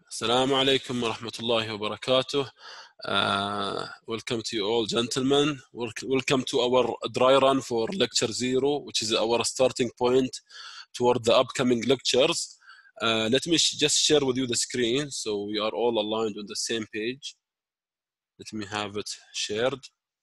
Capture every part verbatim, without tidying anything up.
Assalamu alaikum wa rahmatullahi wa barakatuh. Uh, welcome to you all, gentlemen. Welcome to our dry run for lecture zero, which is our starting point toward the upcoming lectures. Uh, let me sh just share with you the screen so we are all aligned on the same page. Let me have it shared.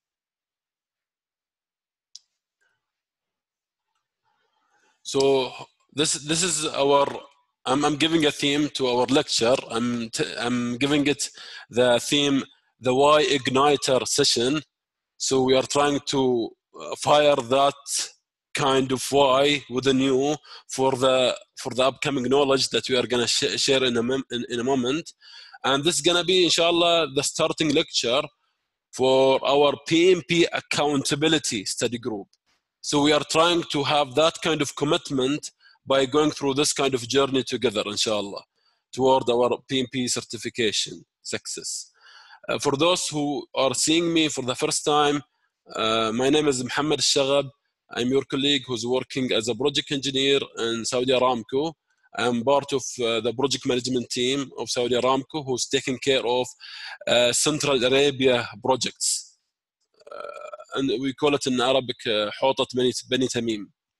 So this this is our. I'm, I'm giving a theme to our lecture. I'm t I'm giving it the theme, the Why Igniter session. So we are trying to fire that kind of why within you for the for the upcoming knowledge that we are going to sh share in a in, in a moment. And this is going to be, inshallah, the starting lecture for our P M P accountability study group. So we are trying to have that kind of commitment by going through this kind of journey together, inshallah, toward our P M P certification success. Uh, for those who are seeing me for the first time, uh, my name is Mohammed Shagab. I'm your colleague who's working as a project engineer in Saudi Aramco. I'm part of uh, the project management team of Saudi Aramco, who's taking care of uh, Central Arabia projects. Uh, and we call it in Arabic, Hotat Bani Tamim.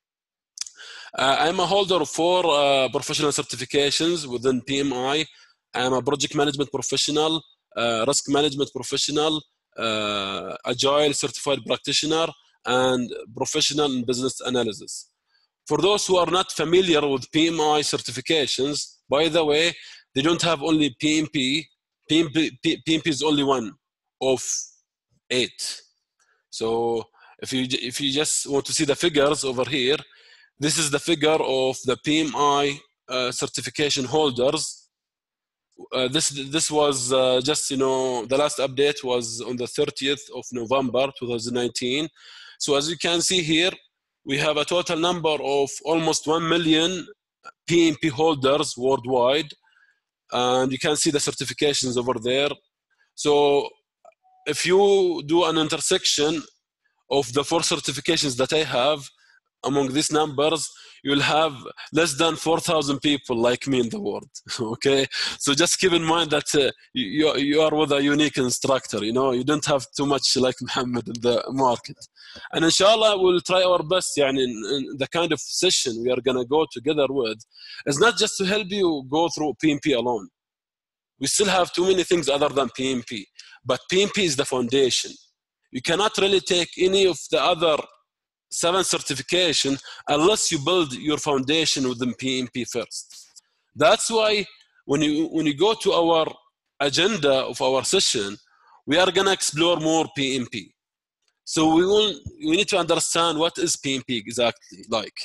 Uh, I'm a holder of four uh, professional certifications within P M I. I'm a project management professional, uh, risk management professional, uh, agile certified practitioner, and professional in business analysis. For those who are not familiar with P M I certifications, by the way, they don't have only P M P. P M P, P M P is only one of eight. So if you, if you just want to see the figures over here, this is the figure of the P M I uh, certification holders. Uh, this this was uh, just, you know, the last update was on the thirtieth of November two thousand nineteen. So as you can see here, we have a total number of almost one million P M P holders worldwide, and you can see the certifications over there. So if you do an intersection of the four certifications that I have, among these numbers, you'll have less than four thousand people like me in the world, okay? So just keep in mind that uh, you, you are with a unique instructor, you know? You don't have too much like Muhammad in the market. And inshallah, we'll try our best, yani, in, in the kind of session we are gonna go together with. It's not just to help you go through P M P alone. We still have too many things other than P M P, but P M P is the foundation. You cannot really take any of the other seven certification unless you build your foundation within P M P first. That's why when you when you go to our agenda of our session, we are gonna explore more P M P. So we will we need to understand what is P M P exactly like.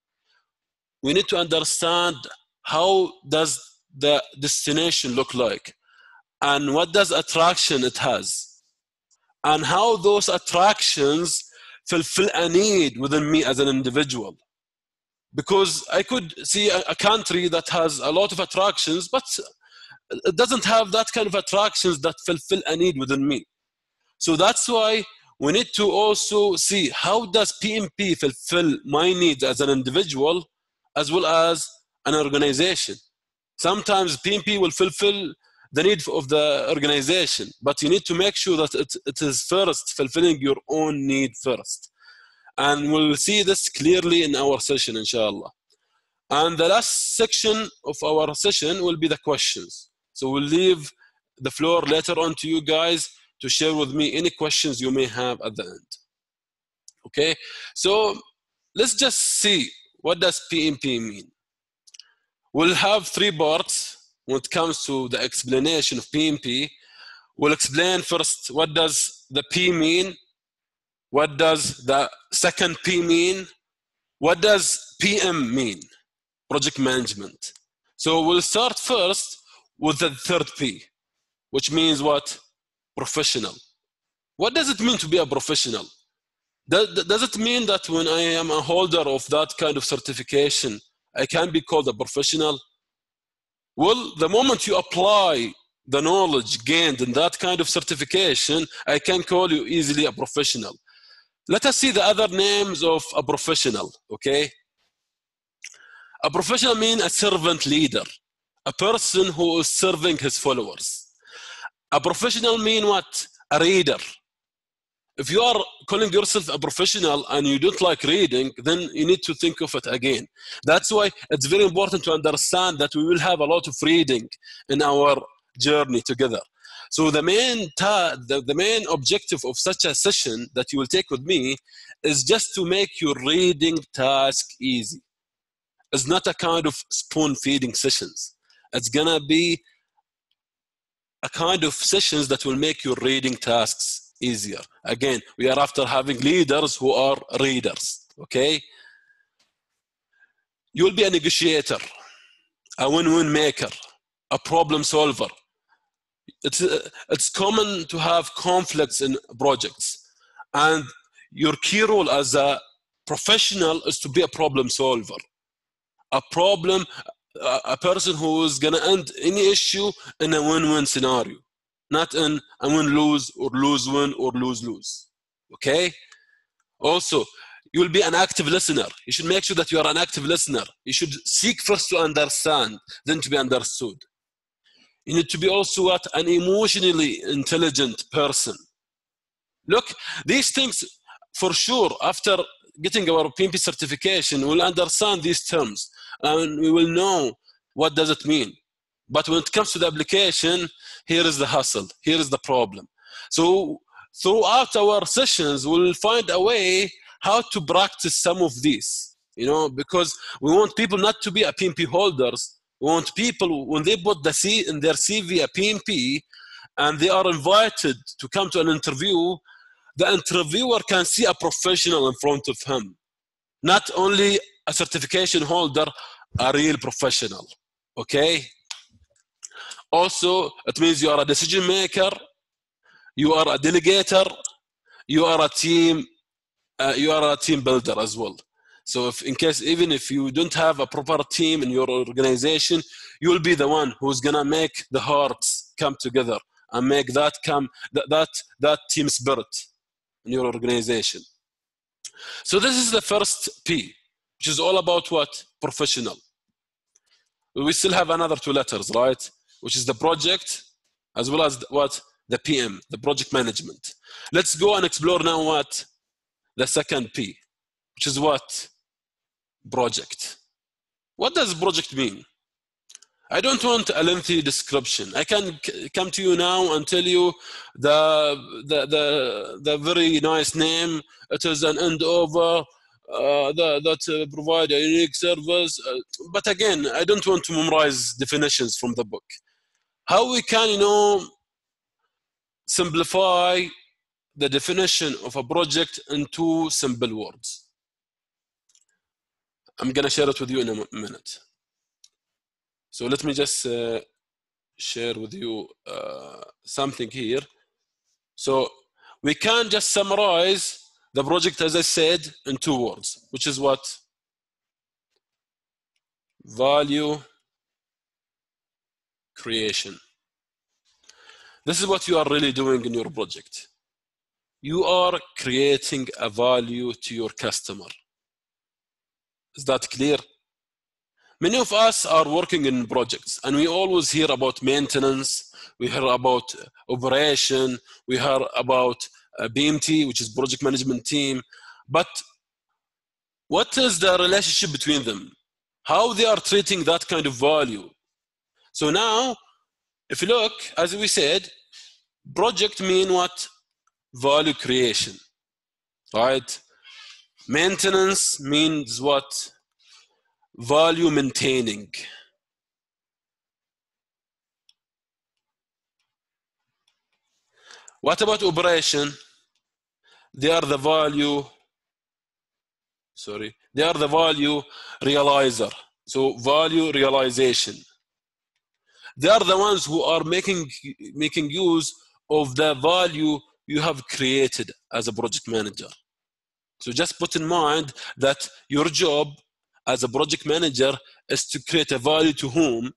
We need to understand how does the destination look like, and what does attraction it has, and how those attractions fulfill a need within me as an individual. Because I could see a, a country that has a lot of attractions, but it doesn't have that kind of attractions that fulfill a need within me. So that's why we need to also see how does P M P fulfill my needs as an individual as well as an organization. Sometimes P M P will fulfill the need of the organization, but you need to make sure that it, it is first fulfilling your own need first. And we'll see this clearly in our session, inshallah. And the last section of our session will be the questions. So we'll leave the floor later on to you guys to share with me any questions you may have at the end. Okay, so let's just see, what does P M P mean? We'll have three parts. When it comes to the explanation of P M P, we'll explain first what does the P mean, what does the second P mean, what does P M mean, project management. So we'll start first with the third P, which means what? Professional. What does it mean to be a professional? Does, does it mean that when I am a holder of that kind of certification, I can be called a professional? Well, the moment you apply the knowledge gained in that kind of certification, I can call you easily a professional. Let us see the other names of a professional, okay? A professional means a servant leader. a person who is serving his followers. A professional mean what? A reader. If you are calling yourself a professional and you don't like reading, then you need to think of it again. That's why it's very important to understand that we will have a lot of reading in our journey together. So the main, ta the, the main objective of such a session that you will take with me is just to make your reading task easy. It's not a kind of spoon feeding sessions. It's gonna be a kind of sessions that will make your reading tasks easier. Again, we are after having leaders who are readers, okay? You'll be a negotiator, a win-win maker, a problem solver. It's, uh, it's common to have conflicts in projects, and your key role as a professional is to be a problem solver. A problem, a, a person who is gonna end any issue in a win-win scenario, not in a win-lose or lose-win or lose-lose, okay? Also, you'll be an active listener. You should make sure that you are an active listener. You should seek first to understand, then to be understood. You need to be also what? An emotionally intelligent person. Look, these things, for sure, after getting our P M P certification, we'll understand these terms and we will know what does it mean. But when it comes to the application, here is the hustle, here is the problem. So throughout our sessions, we'll find a way how to practice some of these, you know, because we want people not to be a P M P holders. We want people, when they put the C in their C V a P M P and they are invited to come to an interview, the interviewer can see a professional in front of him, not only a certification holder, a real professional, okay? Also, it means you are a decision maker, you are a delegator, you are a team, uh, you are a team builder as well. So if in case, even if you don't have a proper team in your organization, you'll be the one who's gonna make the hearts come together and make that come, that, that, that team spirit in your organization. So this is the first P, which is all about what? Professional. We still have another two letters, right? Which is the project, as well as what? The P M, the project management. Let's go and explore now what? The second P, which is what? Project. What does project mean? I don't want a lengthy description. I can come to you now and tell you the, the, the, the very nice name. It is an end over uh, that, that uh, provide a unique service. Uh, but again, I don't want to memorize definitions from the book. How we can, you know, simplify the definition of a project into simple words. I'm going to share it with you in a minute. So let me just uh, share with you uh, something here. So we can just summarize the project, as I said, in two words, which is what? Value creation. This is what you are really doing in your project. You are creating a value to your customer. Is that clear? Many of us are working in projects and we always hear about maintenance, we hear about operation, we hear about B M T, which is project management team. But what is the relationship between them? How they are treating that kind of value? So now, if you look, as we said, project mean what? Value creation, right? Maintenance means what? Value maintaining. What about operation? They are the value, sorry, they are the value realizer. So value realization. They are the ones who are making, making use of the value you have created as a project manager. So just put in mind that your job as a project manager is to create a value to whom?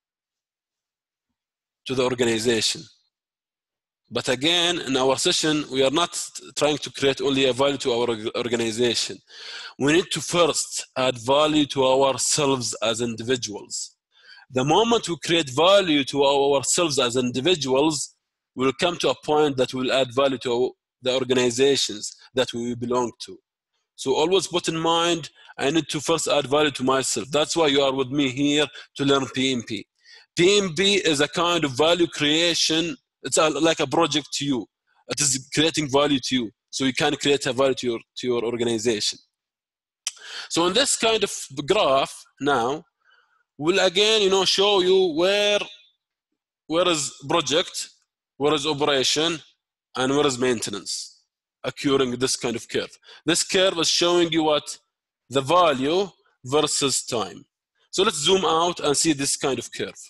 To the organization. But again, in our session, we are not trying to create only a value to our organization. We need to first add value to ourselves as individuals. The moment we create value to ourselves as individuals, we'll come to a point that will add value to the organizations that we belong to. So always put in mind, I need to first add value to myself. That's why you are with me here to learn P M P. P M P is a kind of value creation. It's a, like a project to you. It is creating value to you. So you can create a value to your, to your organization. So in this kind of graph now, we'll again, you know, show you where, where is project, where is operation, and where is maintenance occurring this kind of curve. This curve is showing you what? The value versus time. So let's zoom out and see this kind of curve.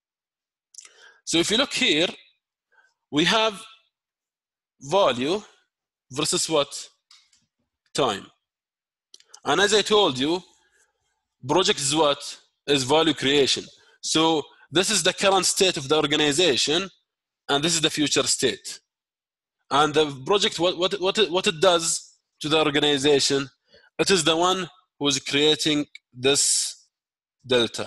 So if you look here, we have value versus what? Time. And as I told you, project is what? Is value creation. So this is the current state of the organization, and this is the future state. And the project, what, what, what, it, what it does to the organization, it is the one who is creating this delta.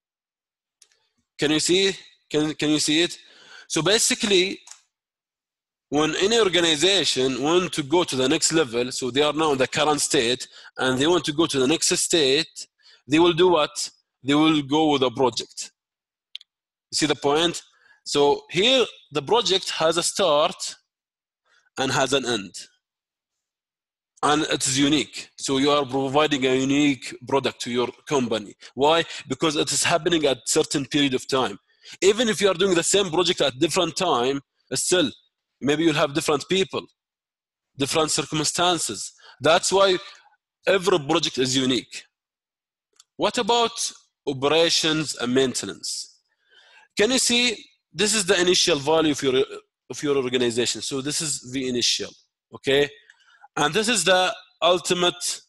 Can you see? Can, can you see it? So basically, when any organization want to go to the next level, so they are now in the current state, and they want to go to the next state, they will do what? They will go with a project. You see the point? So here, the project has a start and has an end. And it is unique. So you are providing a unique product to your company. Why? Because it is happening at a certain period of time. Even if you are doing the same project at different time, still, maybe you'll have different people, different circumstances. That's why every project is unique. What about operations and maintenance? Can you see, this is the initial value of your, of your organization. So this is the initial, okay? And this is the ultimate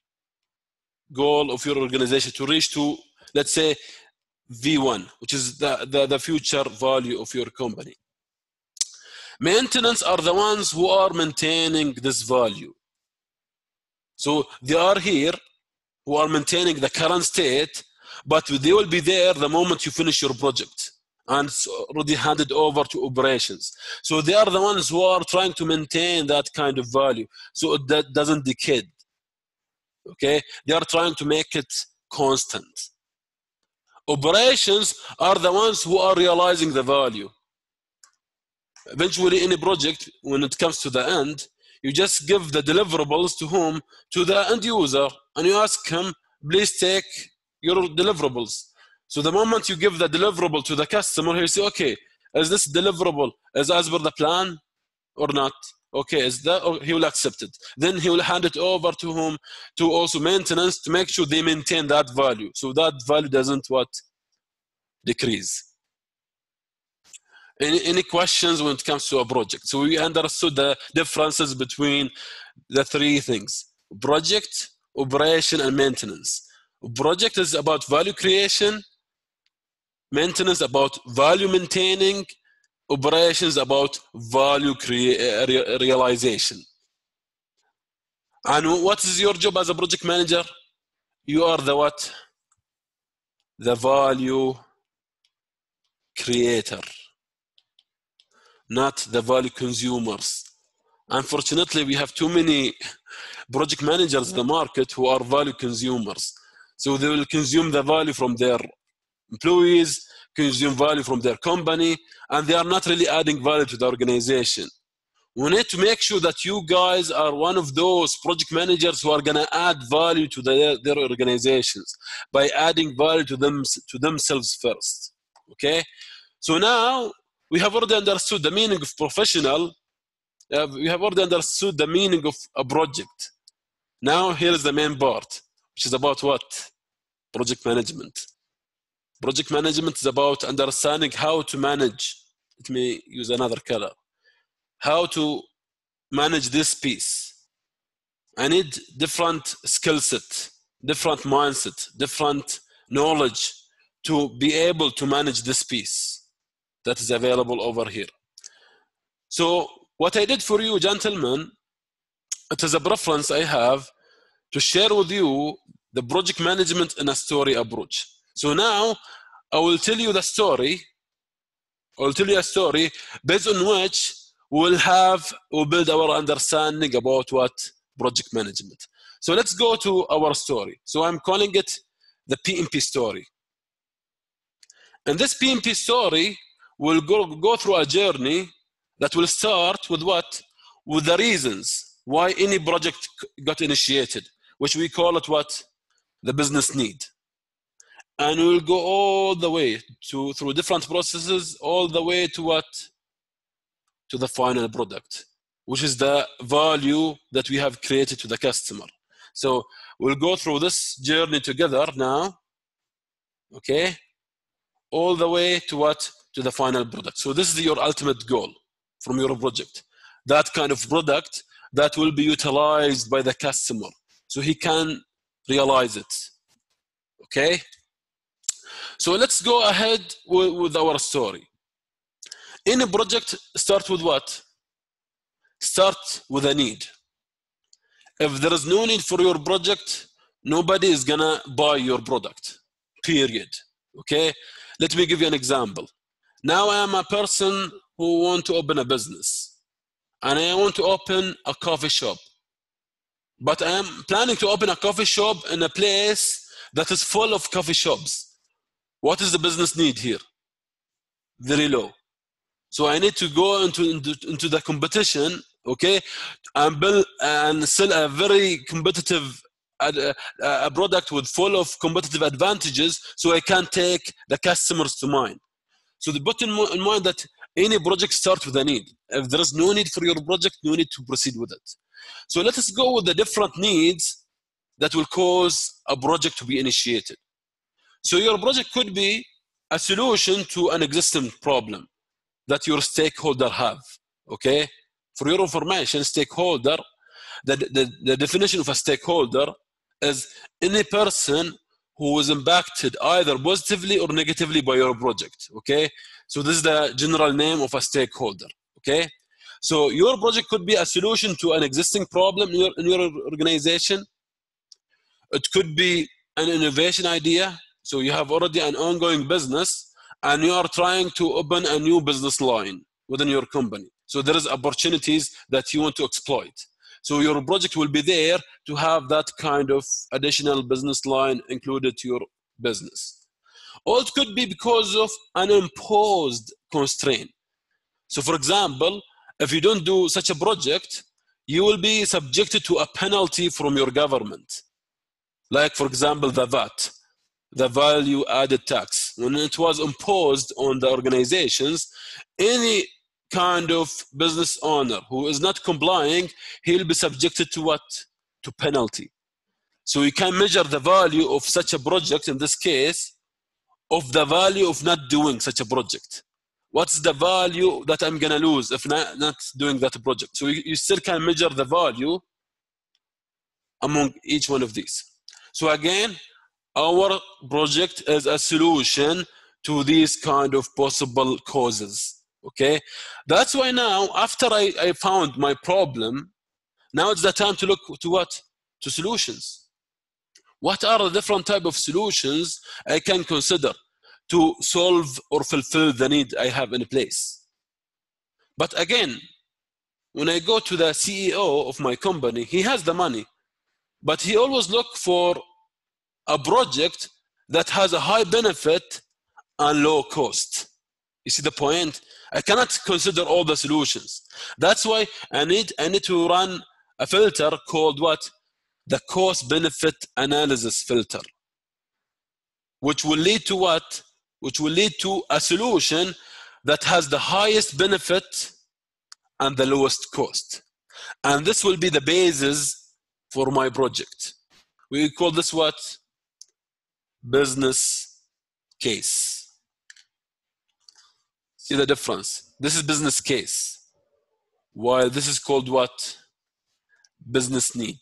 goal of your organization to reach to, let's say, V one, which is the, the, the future value of your company. Maintenance are the ones who are maintaining this value. So they are here, who are maintaining the current state, but they will be there the moment you finish your project and it's already handed over to operations. So they are the ones who are trying to maintain that kind of value so that doesn't decay. Okay? They are trying to make it constant. Operations are the ones who are realizing the value. Eventually, any project, when it comes to the end, you just give the deliverables to whom? To the end user, and you ask him, please take your deliverables. So the moment you give the deliverable to the customer, he'll say, okay, is this deliverable is as per the plan or not? Okay, is that, or he will accept it. Then he will hand it over to whom? To also maintenance to make sure they maintain that value. So that value doesn't what? Decrease. Any, any questions when it comes to a project? So we understood the differences between the three things: project, operation, and maintenance. Project is about value creation, maintenance about value maintaining, operations about value crea re realization. And what is your job as a project manager? You are the what? The value creator, not the value consumers. Unfortunately, we have too many project managers in the market who are value consumers. So they will consume the value from their employees, consume value from their company, and they are not really adding value to the organization. We need to make sure that you guys are one of those project managers who are going to add value to the, their organizations by adding value to them to themselves first. Okay? So now we have already understood the meaning of professional. Uh, we have already understood the meaning of a project. Now here is the main part, which is about what? Project management. Project management is about understanding how to manage. Let me use another color. How to manage this piece. I need different skill set, different mindset, different knowledge to be able to manage this piece that is available over here. So what I did for you, gentlemen, it is a preference I have to share with you the project management in a story approach. So now I will tell you the story. I will tell you a story based on which we'll have, we'll build our understanding about what project management. So let's go to our story. So I'm calling it the P M P story. And this P M P story will go, go through a journey that will start with what? With the reasons why any project got initiated, which we call it what? The business need. And we'll go all the way to, through different processes, all the way to what? To the final product, which is the value that we have created to the customer. So we'll go through this journey together now, okay? All the way to what? To the final product. So this is your ultimate goal from your project. That kind of product that will be utilized by the customer so he can realize it, okay? So let's go ahead with, with our story. Any project start with what? Start with a need. If there is no need for your project, nobody is gonna buy your product, period, okay? Let me give you an example. Now I am a person who want to open a business and I want to open a coffee shop. But I am planning to open a coffee shop in a place that is full of coffee shops. What is the business need here? Very low. So I need to go into, into, into the competition, okay, and build and sell a very competitive a, a product with full of competitive advantages so I can take the customers to mine. So the bottom in mind that any project starts with a need. If there is no need for your project, no need to proceed with it. So let us go with the different needs that will cause a project to be initiated. So your project could be a solution to an existing problem that your stakeholder have, okay? For your information, stakeholder, the, the, the definition of a stakeholder is any person who is impacted either positively or negatively by your project, okay? So this is the general name of a stakeholder, okay? So your project could be a solution to an existing problem in your, in your organization. It could be an innovation idea. So you have already an ongoing business and you are trying to open a new business line within your company. So there is opportunities that you want to exploit. So your project will be there to have that kind of additional business line included to your business. Or it could be because of an imposed constraint. So for example, if you don't do such a project, you will be subjected to a penalty from your government. Like for example, the V A T, the value added tax. When it was imposed on the organizations, any kind of business owner who is not complying, he'll be subjected to what? To penalty. So you can measure the value of such a project, in this case, of the value of not doing such a project. What's the value that I'm gonna lose if not, not doing that project? So you, you still can measure the value among each one of these. So again, our project is a solution to these kind of possible causes, okay? That's why now, after I, I found my problem, now it's the time to look to what? To solutions. What are the different type of solutions I can consider to solve or fulfill the need I have in place? But again, when I go to the C E O of my company, he has the money, but he always look for a project that has a high benefit and low cost. You see the point? I cannot consider all the solutions. That's why I need, I need to run a filter called what? The cost benefit analysis filter, which will lead to what? Which will lead to a solution that has the highest benefit and the lowest cost. And this will be the basis for my project. We call this what? Business case. See the difference? This is business case, while this is called what? Business need.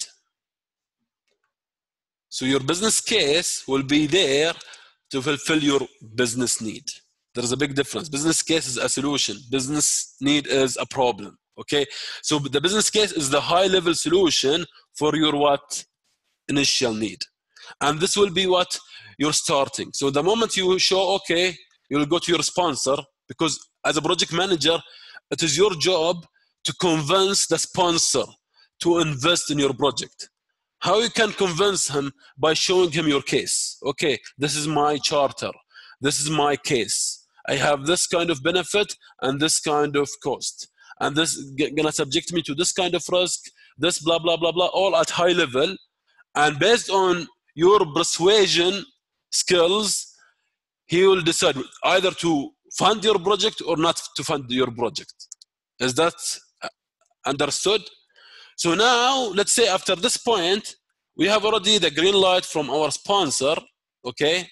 So your business case will be there to fulfill your business need. There is a big difference. Business case is a solution. Business need is a problem, okay? So the business case is the high level solution for your what? Initial need. And this will be what you're starting. So the moment you show, okay, you'll go to your sponsor, because as a project manager, it is your job to convince the sponsor to invest in your project. How you can convince him? By showing him your case. Okay, this is my charter. This is my case. I have this kind of benefit and this kind of cost. And this is gonna subject me to this kind of risk, this blah, blah, blah, blah, all at high level. And based on your persuasion skills, he will decide either to fund your project or not to fund your project. Is that understood? So now, let's say after this point, we have already the green light from our sponsor, okay,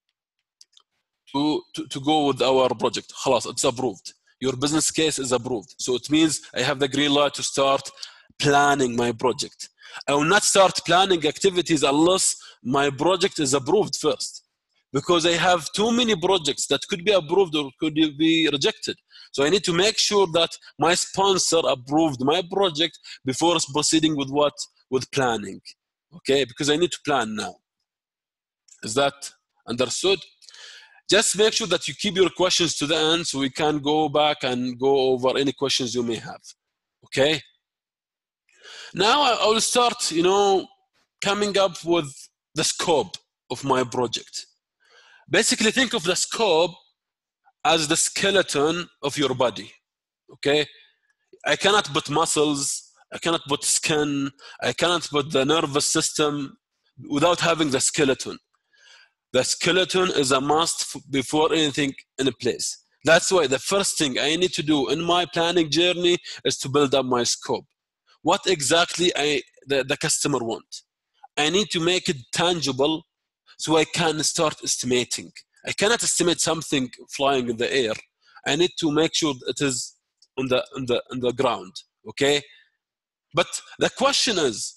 to, to, to go with our project. Khalas, it's approved. Your business case is approved. So it means I have the green light to start planning my project. I will not start planning activities unless my project is approved first, because I have too many projects that could be approved or could be rejected. So I need to make sure that my sponsor approved my project before proceeding with what? With planning. Okay, because I need to plan now. Is that understood? Just make sure that you keep your questions to the end so we can go back and go over any questions you may have. Okay? Now I will start, you know, coming up with the scope of my project. Basically, think of the scope as the skeleton of your body. Okay? I cannot put muscles, I cannot put skin, I cannot put the nervous system without having the skeleton. The skeleton is a must before anything in a place. That's why the first thing I need to do in my planning journey is to build up my scope. What exactly I, the, the customer want? I need to make it tangible so I can start estimating. I cannot estimate something flying in the air. I need to make sure it is on the, on the, on the ground, okay? But the question is,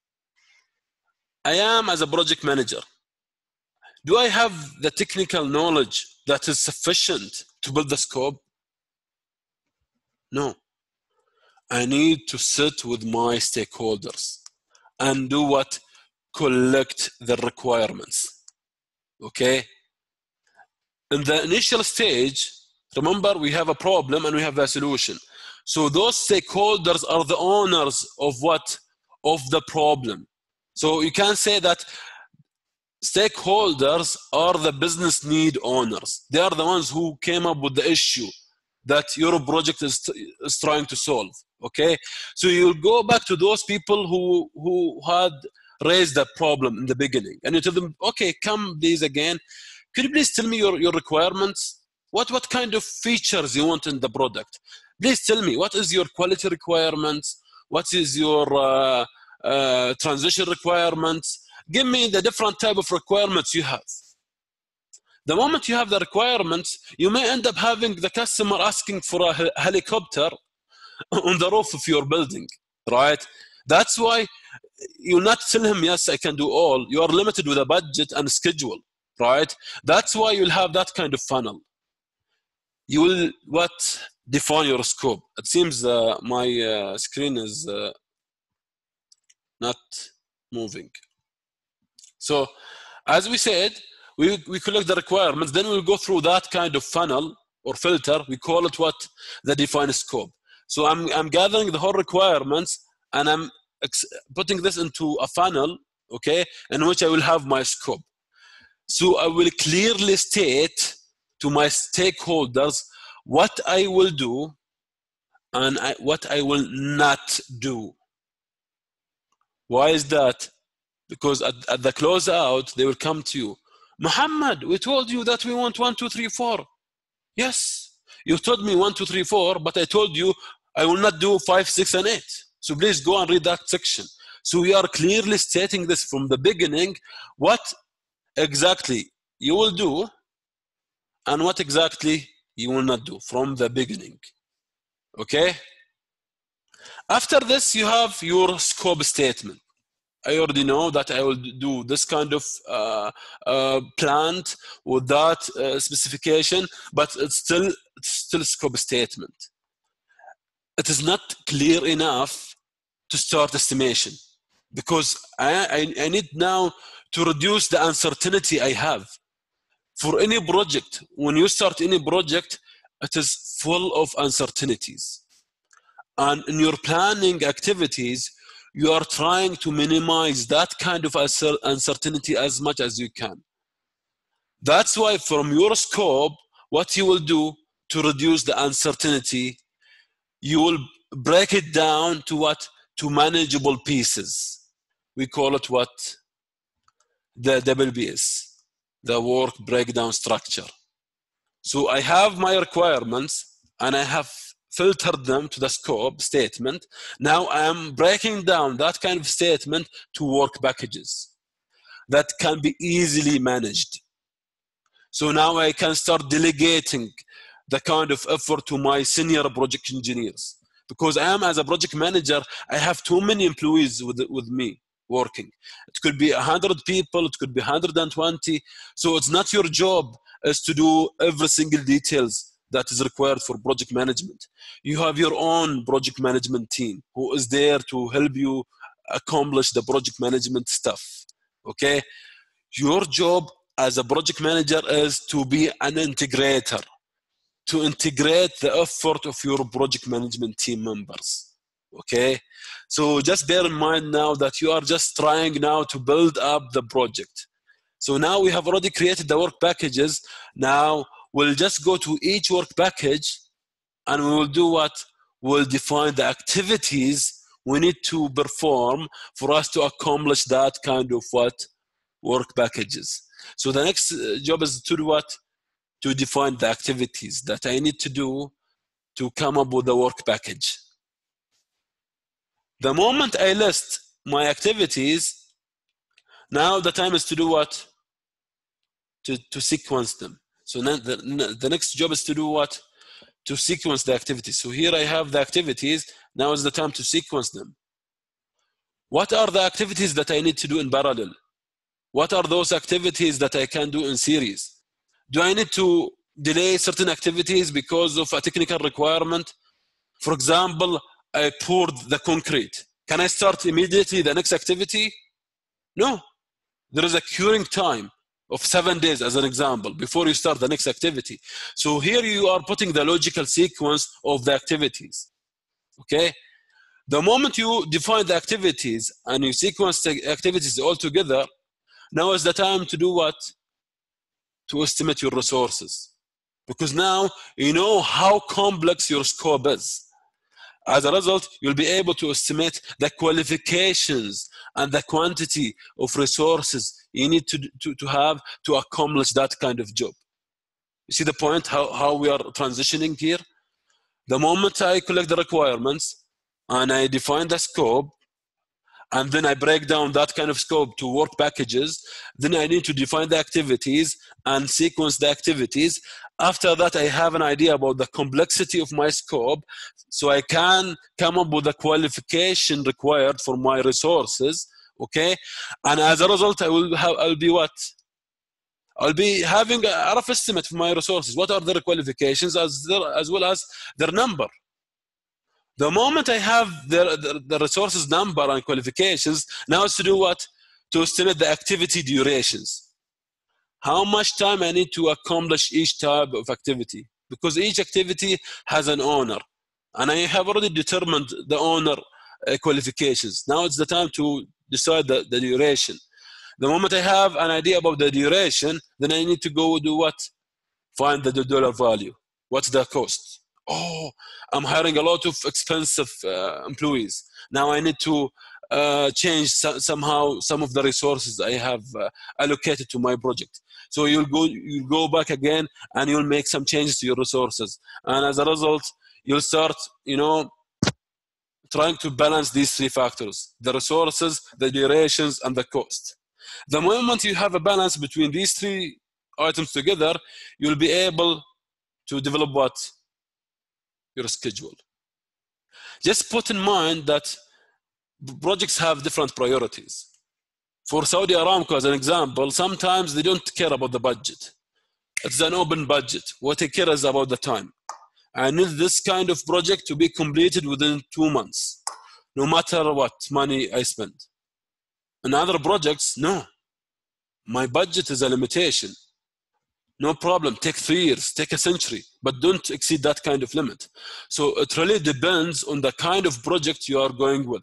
I am as a project manager, do I have the technical knowledge that is sufficient to build the scope? No. I need to sit with my stakeholders and do what? Collect the requirements, okay? In the initial stage, remember, we have a problem and we have a solution. So those stakeholders are the owners of what? Of the problem. So you can say that stakeholders are the business need owners. They are the ones who came up with the issue that your project is, is trying to solve, okay? So you'll go back to those people who, who had raised the problem in the beginning, and you tell them, okay, come please again, could you please tell me your, your requirements? What, what kind of features you want in the product? Please tell me, what is your quality requirements? What is your uh, uh, transition requirements? Give me the different type of requirements you have. The moment you have the requirements, you may end up having the customer asking for a helicopter on the roof of your building, right? That's why you not tell him, yes, I can do all. You are limited with a budget and a schedule, right? That's why you'll have that kind of funnel. You will what? Define your scope. It seems uh, my uh, screen is uh, not moving. So, as we said, we, we collect the requirements, then we'll go through that kind of funnel or filter. We call it what? The defined scope. So I'm, I'm gathering the whole requirements and I'm putting this into a funnel, okay, in which I will have my scope. So I will clearly state to my stakeholders what I will do and I, what I will not do. Why is that? Because at, at the closeout, they will come to you. Muhammad, we told you that we want one, two, three, four. Yes, you told me one, two, three, four, but I told you I will not do five, six, and eight. So please go and read that section. So we are clearly stating this from the beginning, what exactly you will do and what exactly you will not do from the beginning. Okay? After this, you have your scope statement. I already know that I will do this kind of uh, uh, plant with that uh, specification, but it's still, it's still a scope statement. It is not clear enough to start estimation because I, I, I need now to reduce the uncertainty I have. For any project, when you start any project, it is full of uncertainties. And in your planning activities, you are trying to minimize that kind of uncertainty as much as you can. That's why from your scope, what you will do to reduce the uncertainty, you will break it down to what? To manageable pieces. We call it what? The W B S, the work breakdown structure. So I have my requirements and I have filtered them to the scope statement. Now I am breaking down that kind of statement to work packages that can be easily managed. So now I can start delegating the kind of effort to my senior project engineers. Because I am, as a project manager, I have too many employees with, with me working. It could be one hundred people, it could be one hundred twenty. So it's not your job is to do every single details that is required for project management. You have your own project management team who is there to help you accomplish the project management stuff, okay? Your job as a project manager is to be an integrator, to integrate the effort of your project management team members, okay? So just bear in mind now that you are just trying now to build up the project. So now we have already created the work packages. Now we'll just go to each work package and we will do what? We'll define the activities we need to perform for us to accomplish that kind of what? Work packages. So the next job is to do what? To define the activities that I need to do to come up with the work package. The moment I list my activities, now the time is to do what? To, to sequence them. So now the, the next job is to do what? To sequence the activities. So here I have the activities. Now is the time to sequence them. What are the activities that I need to do in parallel? What are those activities that I can do in series? Do I need to delay certain activities because of a technical requirement? For example, I poured the concrete. Can I start immediately the next activity? No. There is a curing time of seven days as an example before you start the next activity. So here you are putting the logical sequence of the activities, okay? The moment you define the activities and you sequence the activities all together, now is the time to do what? To estimate your resources. Because now you know how complex your scope is. As a result, you'll be able to estimate the qualifications and the quantity of resources you need to, to, to have to accomplish that kind of job. You see the point, how, how we are transitioning here? The moment I collect the requirements and I define the scope, and then I break down that kind of scope to work packages, then I need to define the activities and sequence the activities. After that, I have an idea about the complexity of my scope, so I can come up with the qualification required for my resources, okay? And as a result, I will have, I'll be what? I'll be having a rough estimate for my resources. What are their qualifications as, their, as well as their number? The moment I have the, the, the resources number and qualifications, now it's to do what? To estimate the activity durations. How much time I need to accomplish each type of activity, because each activity has an owner. And I have already determined the owner uh, qualifications. Now it's the time to decide the, the duration. The moment I have an idea about the duration, then I need to go do what? Find the dollar value. What's the cost? Oh, I'm hiring a lot of expensive uh, employees. Now I need to uh, change so somehow some of the resources I have uh, allocated to my project. So you'll go, you'll go back again and you'll make some changes to your resources. And as a result, you'll start, you know, trying to balance these three factors: the resources, the durations, and the cost. The moment you have a balance between these three items together, you'll be able to develop what? Your schedule. Just put in mind that projects have different priorities. For Saudi Aramco, as an example, sometimes they don't care about the budget. It's an open budget. What they care is about the time. I need this kind of project to be completed within two months, no matter what money I spend. In other projects, no. my budget is a limitation. No problem, take three years, take a century, but don't exceed that kind of limit. So it really depends on the kind of project you are going with.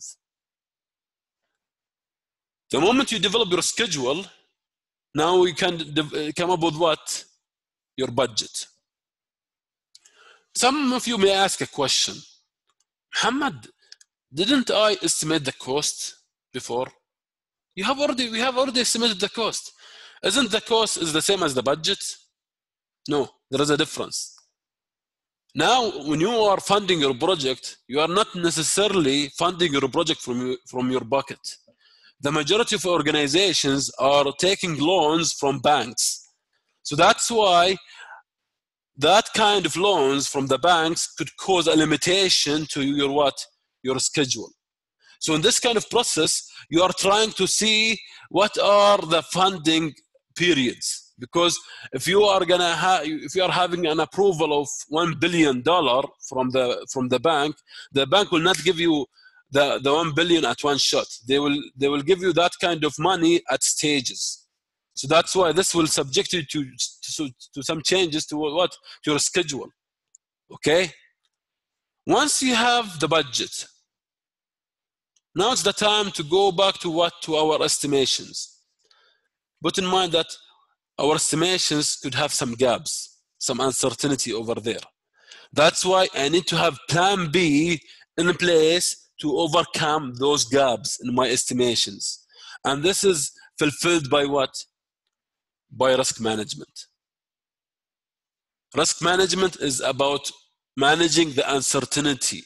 The moment you develop your schedule, now you can come up with what? Your budget. Some of you may ask a question. Muhammad, didn't I estimate the cost before? You have already, we have already estimated the cost. Isn't the cost is the same as the budget? No, there is a difference. Now, when you are funding your project, you are not necessarily funding your project from, from your bucket. The majority of organizations are taking loans from banks. So that's why that kind of loans from the banks could cause a limitation to your what? Your schedule. So in this kind of process, you are trying to see what are the funding periods. Because if you are gonna have, if you are having an approval of one billion dollar from the from the bank, the bank will not give you the the one billion at one shot. They will they will give you that kind of money at stages. So that's why this will subject you to to, to some changes to what to your schedule. Okay. Once you have the budget, now it's the time to go back to what to our estimations. Put in mind that our estimations could have some gaps, some uncertainty over there. That's why I need to have plan B in place to overcome those gaps in my estimations. And this is fulfilled by what? By risk management. Risk management is about managing the uncertainty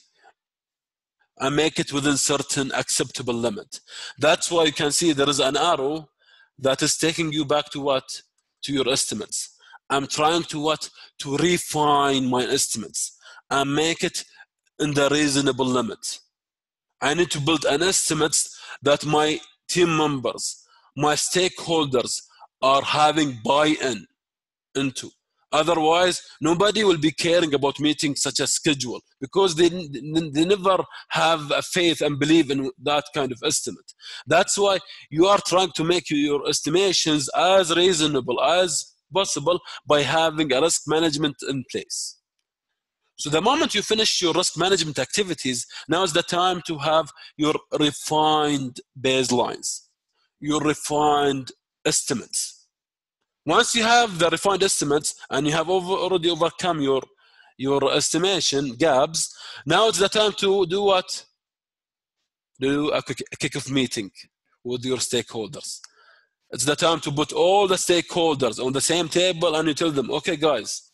and make it within certain acceptable limit. That's why you can see there is an arrow that is taking you back to what? To your estimates. I'm trying to what? To refine my estimates and make it in the reasonable limit. I need to build an estimate that my team members, my stakeholders are having buy-in into. Otherwise, nobody will be caring about meeting such a schedule because they, they never have a faith and believe in that kind of estimate. That's why you are trying to make your estimations as reasonable as possible by having a risk management in place. So the moment you finish your risk management activities, now is the time to have your refined baselines, your refined estimates. Once you have the refined estimates and you have over, already overcome your, your estimation gaps, now it's the time to do what? Do a kick-off meeting with your stakeholders. It's the time to put all the stakeholders on the same table and you tell them, okay guys,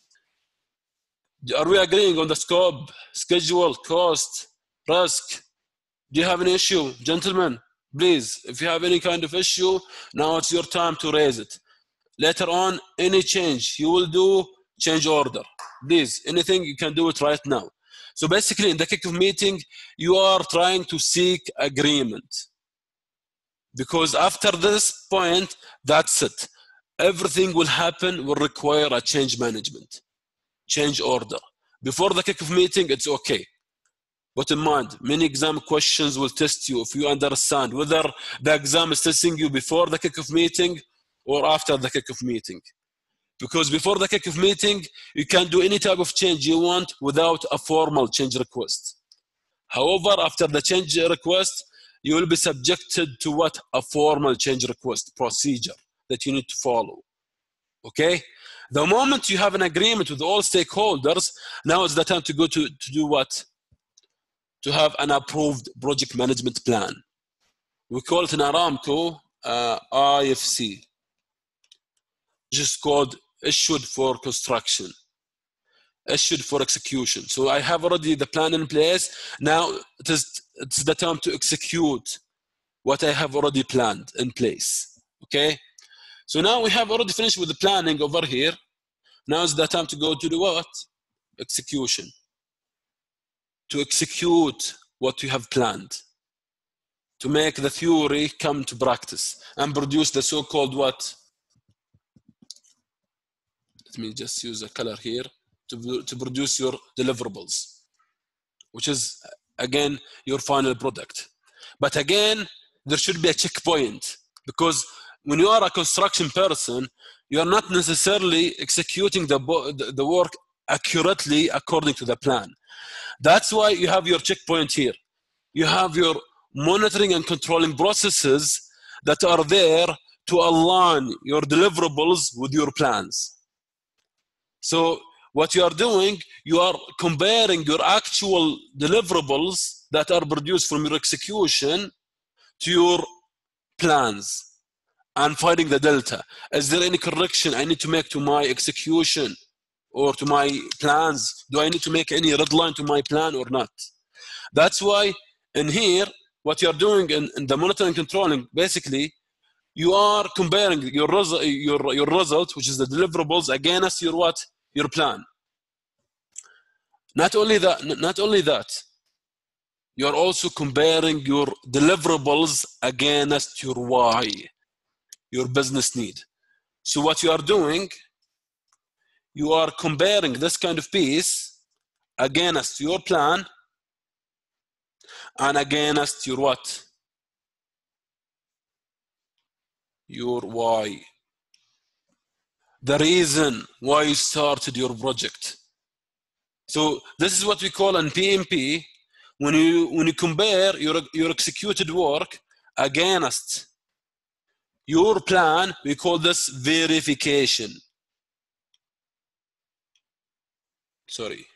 are we agreeing on the scope, schedule, cost, risk? Do you have an issue? Gentlemen, please, if you have any kind of issue, now it's your time to raise it. Later on, any change you will do, change order. Please, anything you can do it right now. So basically in the kickoff meeting, you are trying to seek agreement. Because after this point, that's it. Everything will happen will require a change management, change order. Before the kickoff meeting, it's okay. But in mind, many exam questions will test you if you understand whether the exam is testing you before the kickoff meeting or after the kickoff meeting. Because before the kickoff meeting, you can do any type of change you want without a formal change request. However, after the change request, you will be subjected to what? A formal change request procedure that you need to follow. Okay? The moment you have an agreement with all stakeholders, now it's the time to go to, to do what? To have an approved project management plan. We call it in Aramco uh, I F C. Just called issued for construction, issued for execution. So I have already the plan in place. Now it is it's the time to execute what I have already planned in place. Okay. So now we have already finished with the planning over here. Now is the time to go to the what? Execution. To execute what you have planned. To make the theory come to practice and produce the so-called what? Let me just use a color here to, to produce your deliverables, which is, again, your final product. But again, there should be a checkpoint because when you are a construction person, you are not necessarily executing the, the work accurately according to the plan. That's why you have your checkpoint here. You have your monitoring and controlling processes that are there to align your deliverables with your plans. So what you are doing, you are comparing your actual deliverables that are produced from your execution to your plans and finding the delta. Is there any correction I need to make to my execution or to my plans? Do I need to make any red line to my plan or not? That's why in here, what you're doing in, in the monitoring and controlling, basically, you are comparing your, resu your, your result, which is the deliverables, against your what? Your plan. Not only that, not only that, you're also comparing your deliverables against your why, your business need. So what you are doing, you are comparing this kind of piece against your plan and against your what? Your why. The reason why you started your project. So this is what we call in P M P, when you when you compare your your executed work against your plan, we call this verification. Sorry.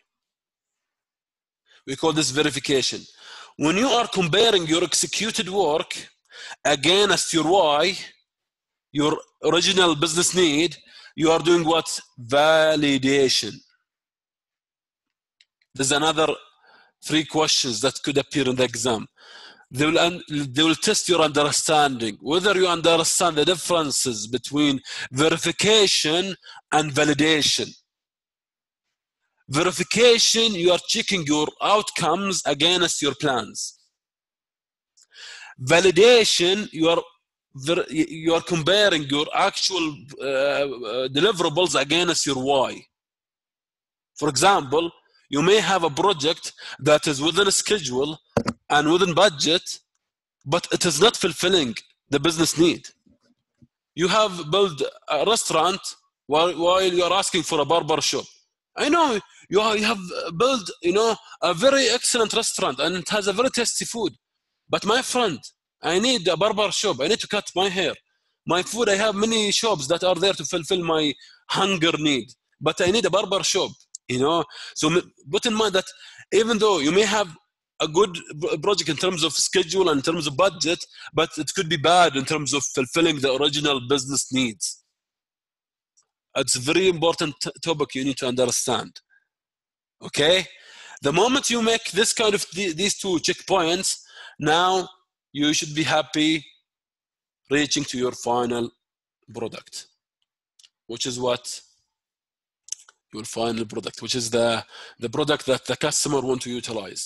We call this verification. When you are comparing your executed work against your why, your original business need, you are doing what? Validation. There's another three questions that could appear in the exam. They will, they will test your understanding, whether you understand the differences between verification and validation. Verification, you are checking your outcomes against your plans. Validation, you are you are comparing your actual uh, deliverables against your why. For example, you may have a project that is within a schedule and within budget, but it is not fulfilling the business need. You have built a restaurant while, while you are asking for a barber shop. I know you have built, you know, a very excellent restaurant and it has a very tasty food. But my friend, I need a barber shop. I need to cut my hair. My food, I have many shops that are there to fulfill my hunger need. But I need a barber shop, you know. So put in mind that even though you may have a good project in terms of schedule and in terms of budget, but it could be bad in terms of fulfilling the original business needs. It's a very important topic you need to understand. Okay? The moment you make this kind of th these two checkpoints, now you should be happy reaching to your final product, which is what? Your final product, which is the, the product that the customer want to utilize.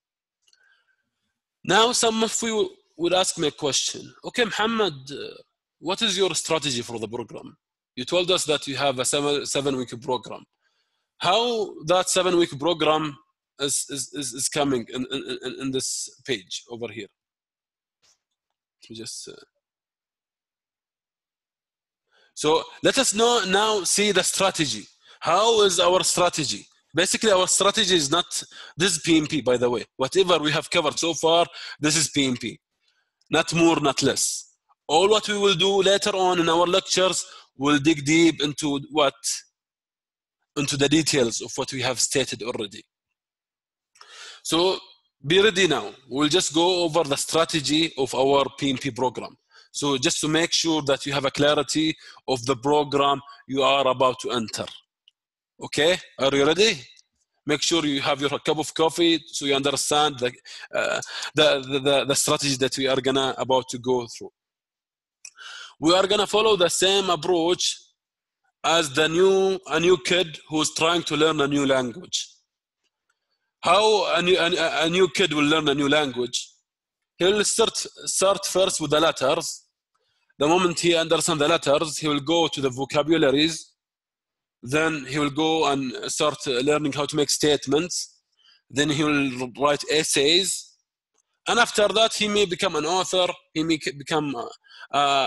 Now, some of you would ask me a question. Okay, Muhammad, uh, what is your strategy for the program? You told us that you have a seven, seven week program. How that seven week program is, is, is, is coming in, in, in this page over here? Let me just, uh... so let us know now see the strategy. How is our strategy? Basically, our strategy is not, this is P M P, by the way. Whatever we have covered so far, this is P M P. Not more, not less. All what we will do later on in our lectures, we'll dig deep into what? Into the details of what we have stated already. So be ready now. We'll just go over the strategy of our P M P program. So just to make sure that you have a clarity of the program you are about to enter. Okay, are you ready? Make sure you have your cup of coffee so you understand the, uh, the, the, the strategy that we are gonna about to go through. We are gonna follow the same approach as the new, a new kid who's trying to learn a new language. How a new, a, a new kid will learn a new language? He will start, start first with the letters. The moment he understands the letters, he will go to the vocabularies. Then he will go and start learning how to make statements. Then he will write essays. And after that, he may become an author. He may become a,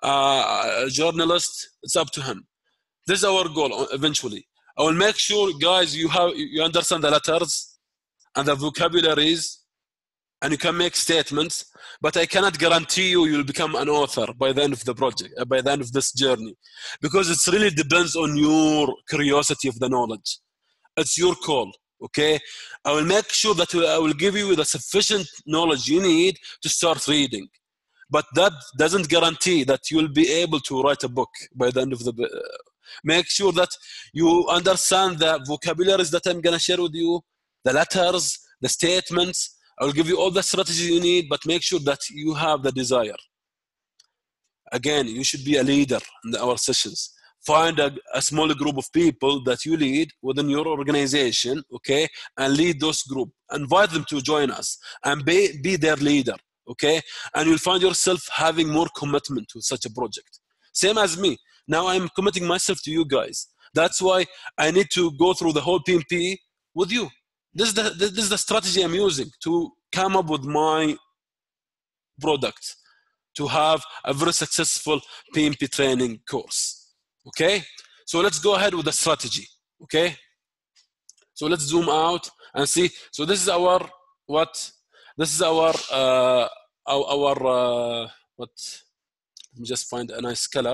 uh, a journalist, it's up to him. This is our goal eventually. I will make sure, guys, you have you understand the letters and the vocabularies, and you can make statements, but I cannot guarantee you you'll become an author by the end of the project, uh, by the end of this journey, because it really depends on your curiosity of the knowledge. It's your call, okay? I will make sure that I will give you the sufficient knowledge you need to start reading, but that doesn't guarantee that you'll be able to write a book by the end of the. Uh, make sure that you understand the vocabularies that I'm gonna share with you, the letters, the statements. I will give you all the strategy you need, but make sure that you have the desire. Again, you should be a leader in our sessions. Find a, a small group of people that you lead within your organization, okay, and lead those group. Invite them to join us and be, be their leader, okay? And you'll find yourself having more commitment to such a project. Same as me. Now I'm committing myself to you guys. That's why I need to go through the whole P M P with you. This is, the, this is the strategy I'm using to come up with my product, to have a very successful P M P training course. Okay? So let's go ahead with the strategy. Okay? So let's zoom out and see. So this is our, what? This is our, uh, our, our uh, what? Let me just find a nice color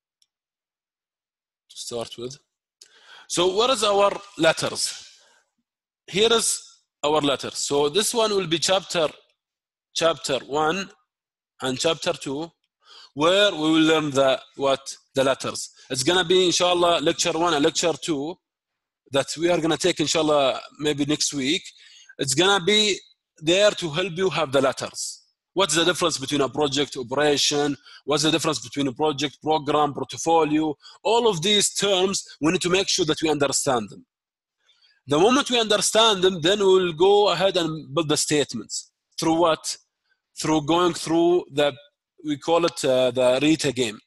to start with. So what is our letters? Here is our letter. So this one will be chapter chapter one and chapter two, where we will learn the what the letters. It's gonna be inshallah lecture one and lecture two that we are gonna take inshallah maybe next week. It's gonna be there to help you have the letters. What's the difference between a project operation? What's the difference between a project program, portfolio? All of these terms, we need to make sure that we understand them. The moment we understand them, then we will go ahead and build the statements. Through what? Through going through the, we call it uh, the RITA game.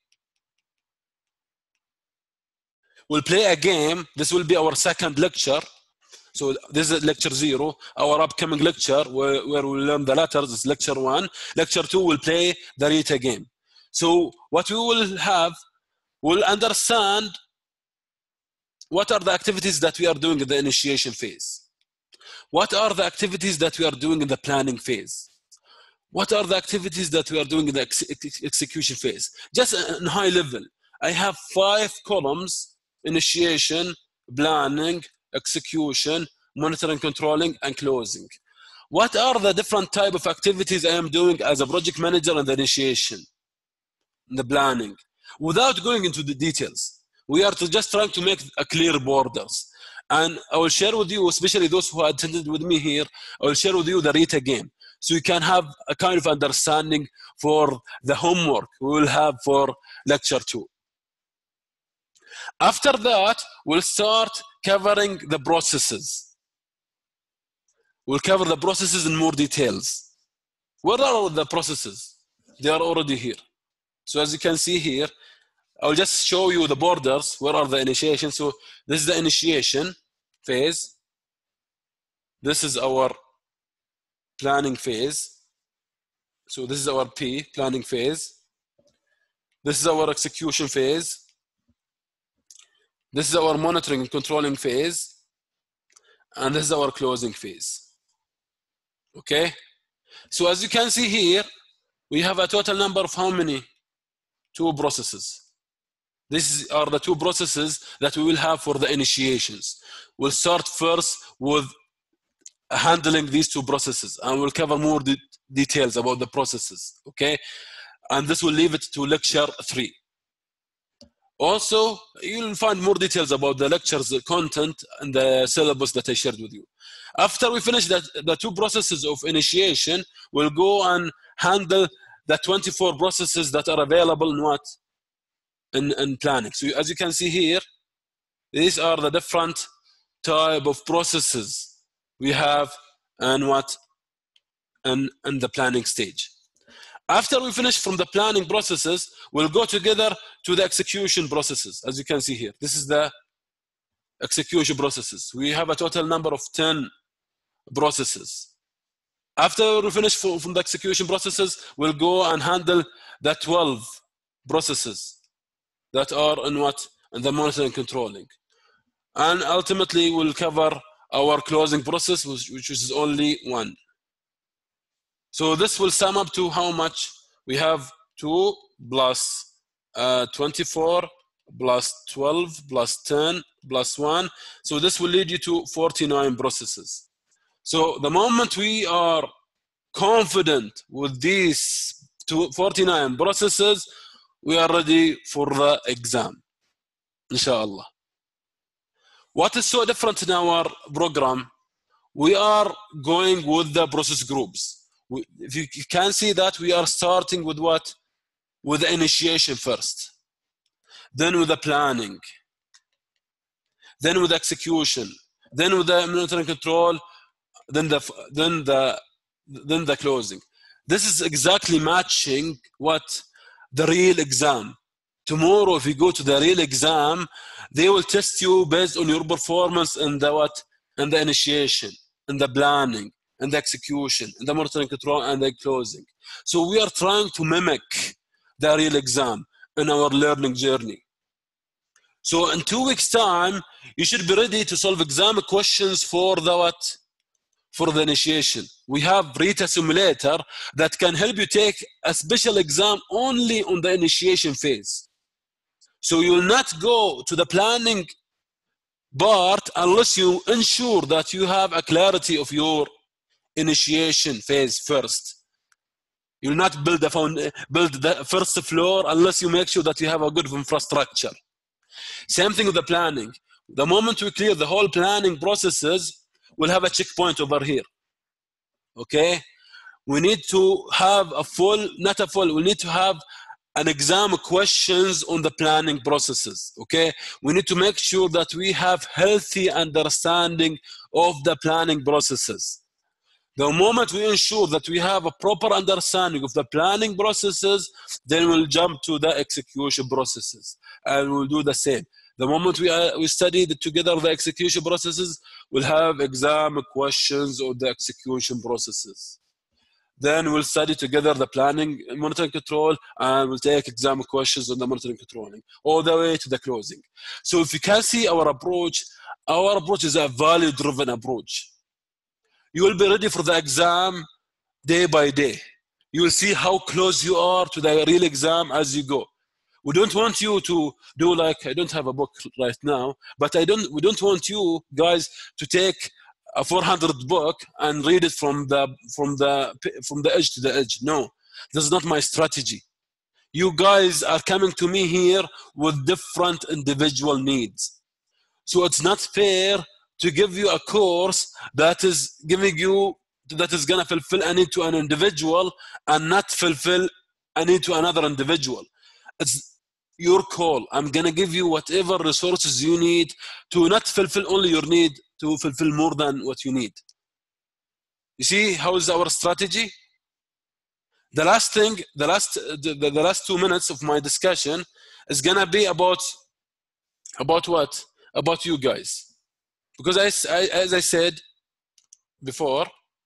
We'll play a game. This will be our second lecture. So this is lecture zero. Our upcoming lecture where, where we'll learn the letters is lecture one. Lecture two, we'll play the RITA game. So what we will have, we'll understand what are the activities that we are doing in the initiation phase? What are the activities that we are doing in the planning phase? What are the activities that we are doing in the ex ex execution phase? Just in high level, I have five columns: initiation, planning, execution, monitoring, controlling, and closing. What are the different type of activities I am doing as a project manager in the initiation, in the planning, without going into the details? We are to just trying to make a clear borders. And I will share with you, especially those who attended with me here, I will share with you the RITA game. So you can have a kind of understanding for the homework we will have for lecture two. After that, we'll start covering the processes. We'll cover the processes in more details. What are the processes? They are already here. So as you can see here, I'll just show you the borders. Where are the initiation? So this is the initiation phase. This is our planning phase. So this is our P, planning phase. This is our execution phase. This is our monitoring and controlling phase. And this is our closing phase. Okay? So as you can see here, we have a total number of how many? Two processes. These are the two processes that we will have for the initiations. We'll start first with handling these two processes, and we'll cover more de details about the processes, okay? And this will leave it to lecture three. Also, you'll find more details about the lecture's content and the syllabus that I shared with you. After we finish that, the two processes of initiation, we'll go and handle the twenty-four processes that are available in what? In, in planning. So as you can see here, these are the different type of processes we have and what in, in the planning stage. After we finish from the planning processes, we'll go together to the execution processes. As you can see here, this is the execution processes. We have a total number of ten processes. After we finish from the execution processes, we'll go and handle the twelve processes that are in what? In the monitoring and controlling. And ultimately we'll cover our closing process, which, which is only one. So this will sum up to how much we have: two plus uh, twenty-four plus twelve plus ten plus one. So this will lead you to forty-nine processes. So the moment we are confident with these forty-nine processes, we are ready for the exam, inshallah. What is so different in our program? We are going with the process groups. We, if you can see that, we are starting with what? With the initiation first, then with the planning, then with execution, then with the monitoring control, then the then the then the closing. This is exactly matching what the real exam. Tomorrow, if you go to the real exam, they will test you based on your performance in the what? In the initiation, in the planning, in the execution, in the monitoring control, and the closing. So we are trying to mimic the real exam in our learning journey. So in two weeks' time, you should be ready to solve exam questions for the what? For the initiation. We have Rita Simulator that can help you take a special exam only on the initiation phase. So you will not go to the planning part unless you ensure that you have a clarity of your initiation phase first. You will not build the, found, build the first floor unless you make sure that you have a good infrastructure. Same thing with the planning. The moment we clear the whole planning processes, we'll have a checkpoint over here. Okay? We need to have a full, not a full, we need to have an exam questions on the planning processes. Okay? We need to make sure that we have healthy understanding of the planning processes. The moment we ensure that we have a proper understanding of the planning processes, then we'll jump to the execution processes and we'll do the same. The moment we, uh, we study the, together the execution processes, we'll have exam questions on the execution processes. Then we'll study together the planning, monitoring control, and we'll take exam questions on the monitoring controlling, all the way to the closing. So if you can see our approach, our approach is a value-driven approach. You will be ready for the exam day by day. You will see how close you are to the real exam as you go. We don't want you to do like, I don't have a book right now, but I don't, we don't want you guys to take a four hundred book and read it from the, from, the, from the edge to the edge. No, this is not my strategy. You guys are coming to me here with different individual needs. So it's not fair to give you a course that is giving you, that is going to fulfill a need to an individual and not fulfill a need to another individual. It's your call. I'm going to give you whatever resources you need to not fulfill only your need, to fulfill more than what you need. You see how is our strategy? The last thing, the last, the, the, the last two minutes of my discussion is going to be about, about what? About you guys. Because I, I, as I said before,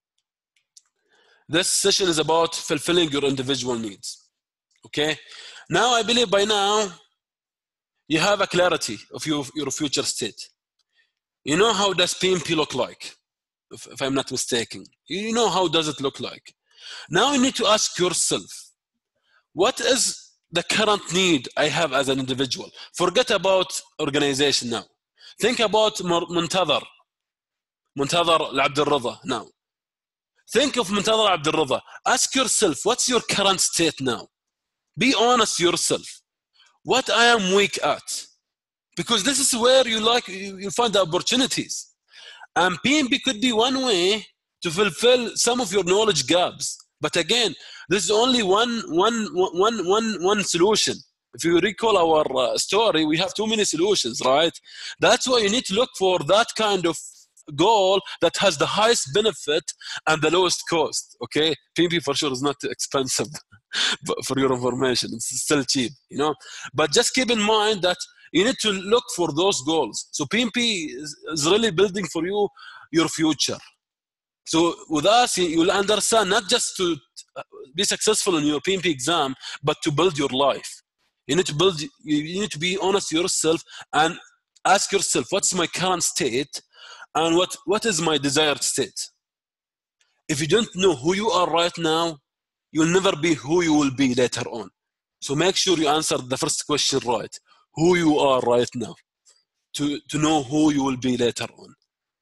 this session is about fulfilling your individual needs. Okay? Now, I believe by now, you have a clarity of your, your future state. You know how does P M P look like, if, if I'm not mistaken. You know how does it look like. Now you need to ask yourself, what is the current need I have as an individual? Forget about organization now. Think about Muntadhar, Muntadhar Abdul Rida now. Think of Muntadhar Abdul Rida. Ask yourself, what's your current state now? Be honest yourself. What I am weak at? Because this is where you like you, you find the opportunities. And P M P could be one way to fulfill some of your knowledge gaps. But again, this is only one, one, one, one, one solution. If you recall our uh, story, we have too many solutions, right? That's why you need to look for that kind of goal that has the highest benefit and the lowest cost, okay? P M P for sure is not expensive, but for your information, it's still cheap, you know? But just keep in mind that you need to look for those goals. So P M P is, is really building for you your future. So with us, you'll understand not just to be successful in your P M P exam, but to build your life. You need to build, you need to be honest to yourself and ask yourself, what's my current state and what, what is my desired state? If you don't know who you are right now, you'll never be who you will be later on. So make sure you answer the first question right, who you are right now, to, to know who you will be later on.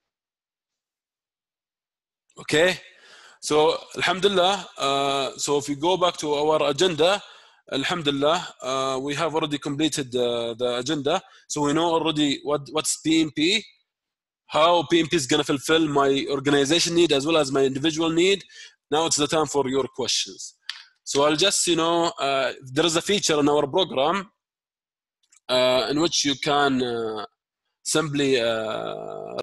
Okay? So, alhamdulillah, uh, so if we go back to our agenda, alhamdulillah, uh, we have already completed uh, the agenda. So we know already what, what's P M P, how P M P is going to fulfill my organization need as well as my individual need. Now it's the time for your questions. So I'll just, you know, uh, there is a feature in our program uh, in which you can uh, simply uh,